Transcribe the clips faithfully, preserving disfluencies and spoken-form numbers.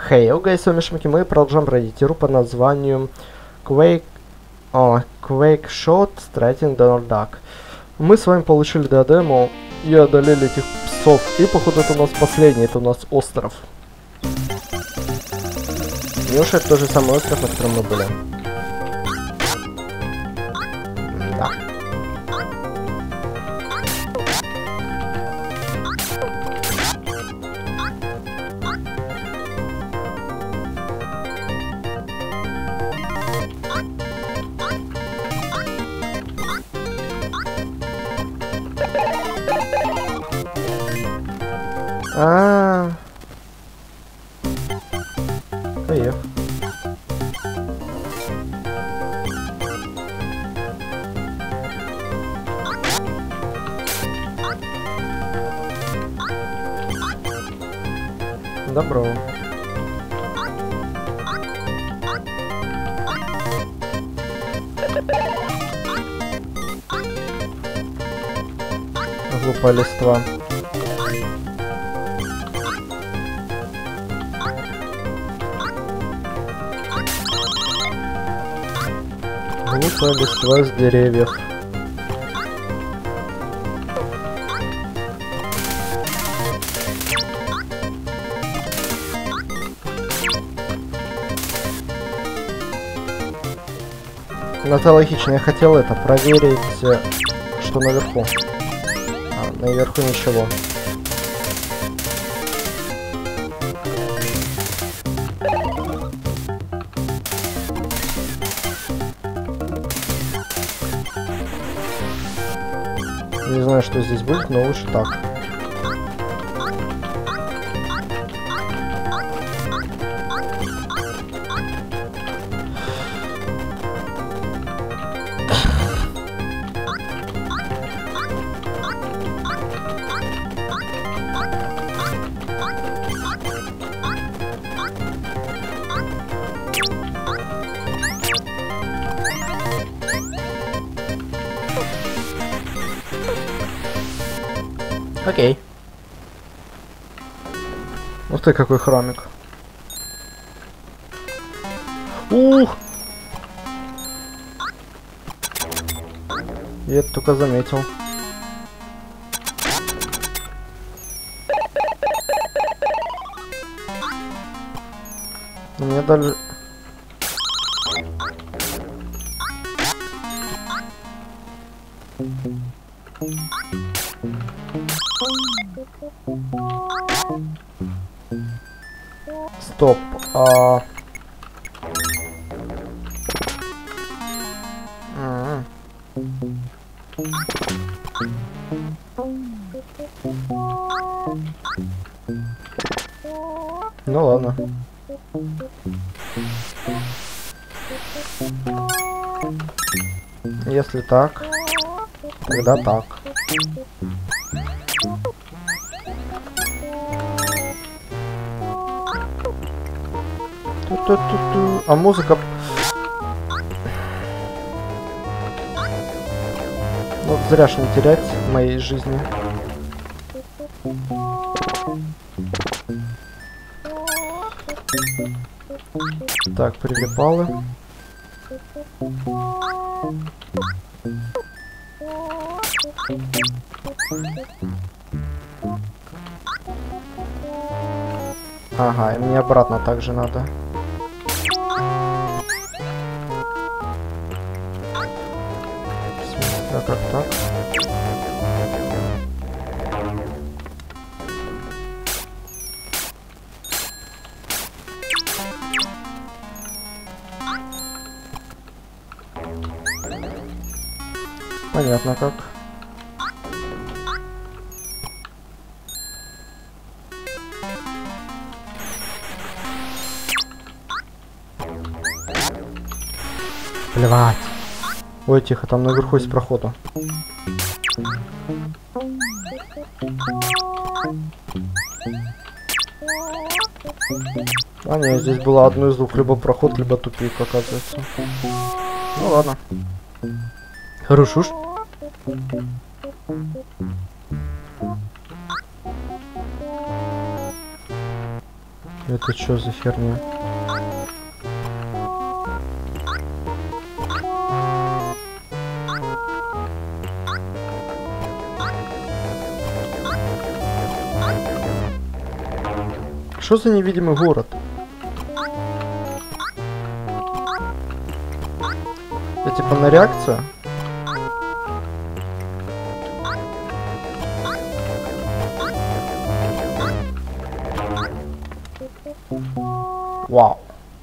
Хей, hey, окей, с вами Шмаки, мы продолжаем пройти игру под названием Quake, о, Quake Shot Striking the Dark. Мы с вами получили диадему и одолели этих псов. И походу это у нас последний, это у нас остров. Неужели это тот же самый остров, на котором мы были? Да. А, поехал. Добро. Глупая листва. Глупая листва с деревьев. Но это логично, я хотел это проверить, что наверху. А, наверху ничего. Не знаю, что здесь будет, но лучше так. Окей. Ух ты, какой хромик. Ух! Я это только заметил. Мне даже... Стоп. А... А-а-а. Ну ладно. Если так, тогда так. Ту-ту-ту-ту. А музыка... Вот зря ж не терять в моей жизни. Так, прилипалы. Ага, и мне обратно также надо. А как так? Понятно как. Плевать. Ой, тихо, там наверху есть прохода. А нет, здесь было одно из двух, либо проход, либо тупик, оказывается. Ну ладно. Хорошо. Это что за херня? Что за невидимый город? Это типа на реакцию? Вау.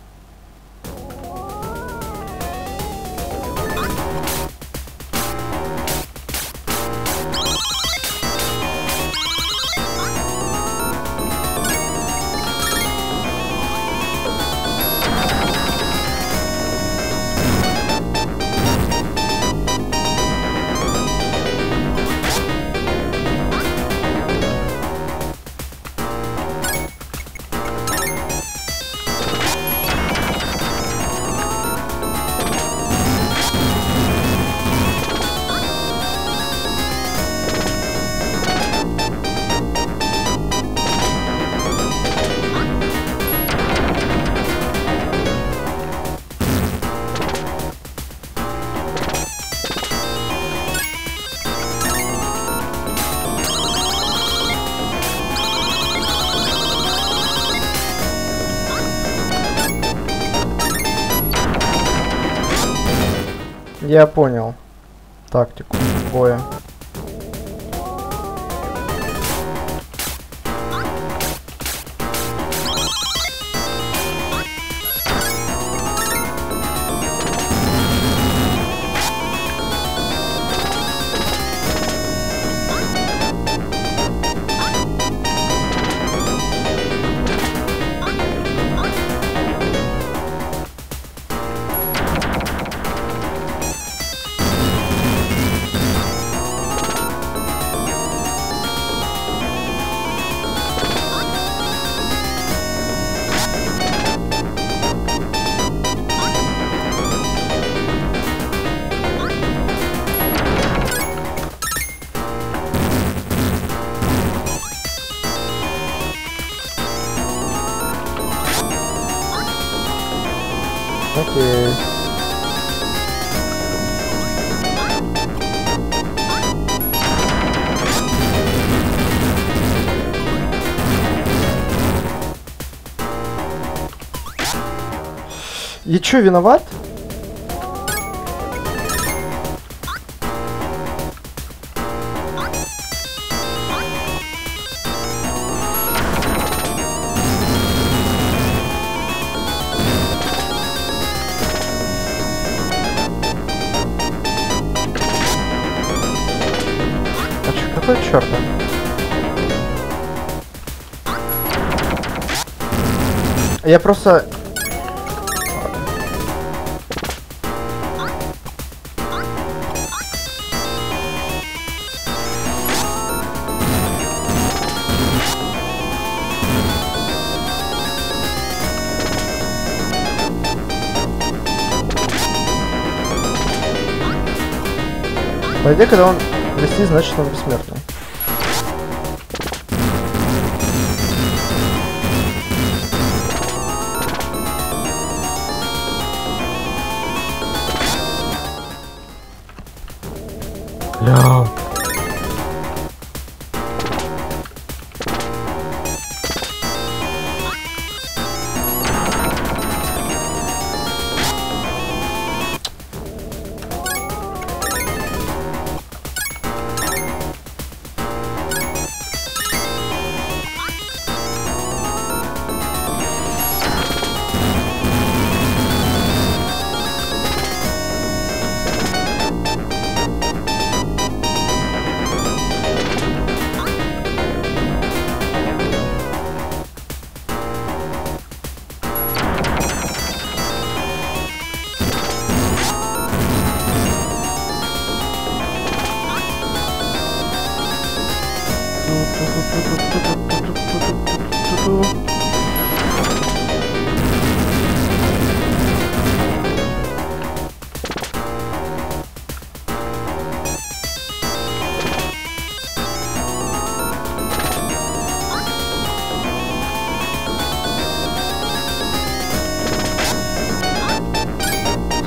Я понял тактику боя. Окей. И чё, виноват? Какой черт? Я просто... По идее, когда он вести, значит он бессмертный. Бля.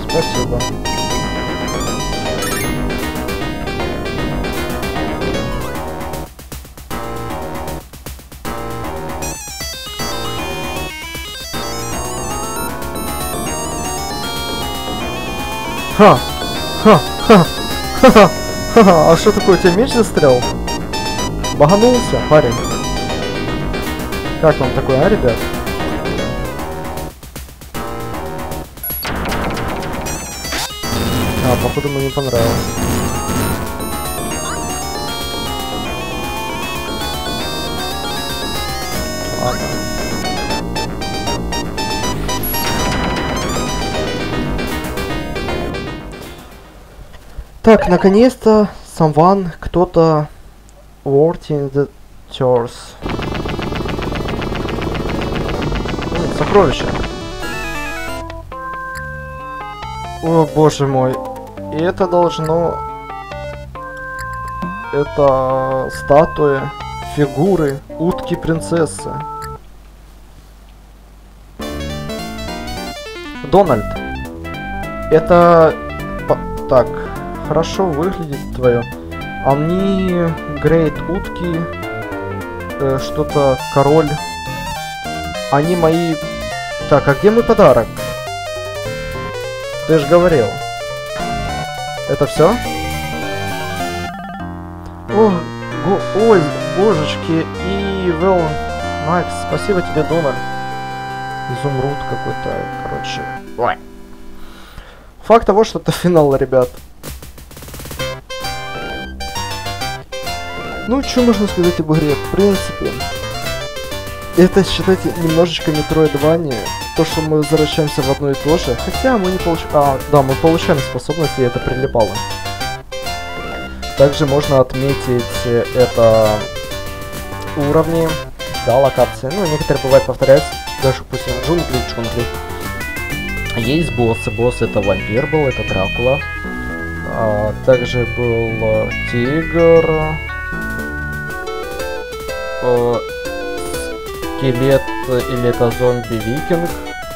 Спасибо. Ха! Ха! Ха! Ха! Ха! А что такое, у тебя меч застрял? Баганулся, парень. Как вам такое, а, ребят? А, походу, мне не понравилось. Ладно. Так, наконец-то, someone, кто-то worked in the church. М, сокровище. О, боже мой. И это должно... Это статуи, фигуры, утки-принцессы. Дональд. Это... По... Так... Хорошо выглядит твое. Они грейт утки, э, что-то король. Они мои. Так, а где мой подарок? Ты же говорил. Это все? О, го, ой, божечки, и Вэл, Макс, спасибо тебе, Дональд. Изумруд какой-то, короче. Ой. Факт того, что это финал, ребят. Ну, что можно сказать об игре? В принципе, это, считайте, немножечко метроидвания. То, что мы возвращаемся в одно и то же. Хотя мы не получаем... А, да, мы получаем способности, и это прилипало. Также можно отметить это уровни, да, локации. Ну, некоторые бывают повторяются. Даже, допустим, джунгли, джунгли. Есть боссы. Босс это вампир был, это Дракула. А, также был тигр. Скелет или это зомби-викинг.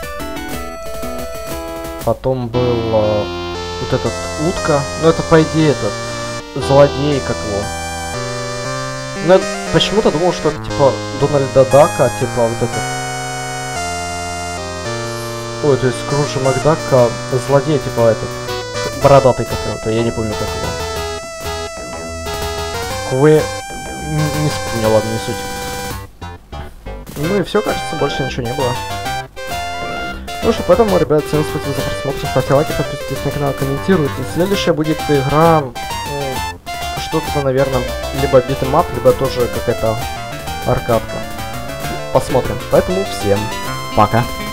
Потом был э, вот этот утка. Ну это по идее этот злодей, как его. Ну я почему-то думал, что это типа Дональда Дака, типа вот этот. Ой, то есть Скруджа Макдака, злодей, типа этот. Бородатый какой-то, я не помню как его. Вы не вспомнил, ладно, не суть. Ну и все, кажется, больше ничего не было. Ну что, поэтому, ребят, всем спасибо за просмотр, ставьте лайки, подписывайтесь на канал, комментируйте. Следующая будет игра, ну, что-то, наверное, либо битэмап, либо тоже какая-то аркадка. Посмотрим. Поэтому всем пока.